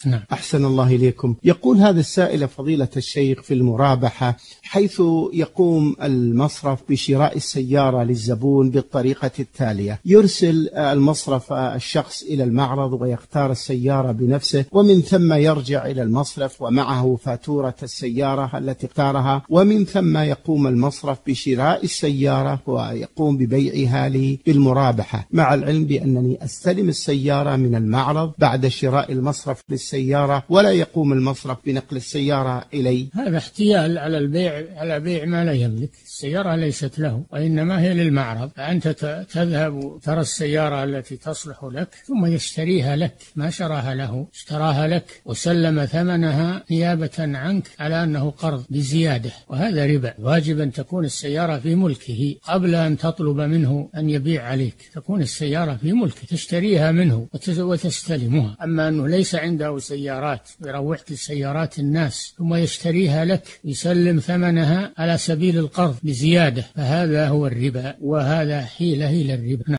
نعم. أحسن الله إليكم. يقول هذا السائل فضيلة الشيخ في المرابحة، حيث يقوم المصرف بشراء السيارة للزبون بالطريقة التالية: يرسل المصرف الشخص إلى المعرض ويختار السيارة بنفسه، ومن ثم يرجع إلى المصرف ومعه فاتورة السيارة التي اختارها، ومن ثم يقوم المصرف بشراء السيارة ويقوم ببيعها لي بالمرابحة، مع العلم بأنني أستلم السيارة من المعرض بعد شراء المصرف للسيارة، ولا يقوم المصرف بنقل السيارة إلي. هذا احتيال على البيع، على بيع ما لا يملك. السيارة ليست له وإنما هي للمعرض، فأنت تذهب ترى السيارة التي تصلح لك ثم يشتريها لك، ما شراها له، اشتراها لك وسلم ثمنها نيابة عنك على أنه قرض بزيادة، وهذا ربا. واجب أن تكون السيارة في ملكه قبل أن تطلب منه أن يبيع عليك، تكون السيارة في ملكه تشتريها منه وتستلمها. أما أنه ليس عنده سيارات يروح السيارات الناس ثم يشتريها لك يسلم ثمنها على سبيل القرض بزيادة، فهذا هو الربا، وهذا حيلة إلى الربا.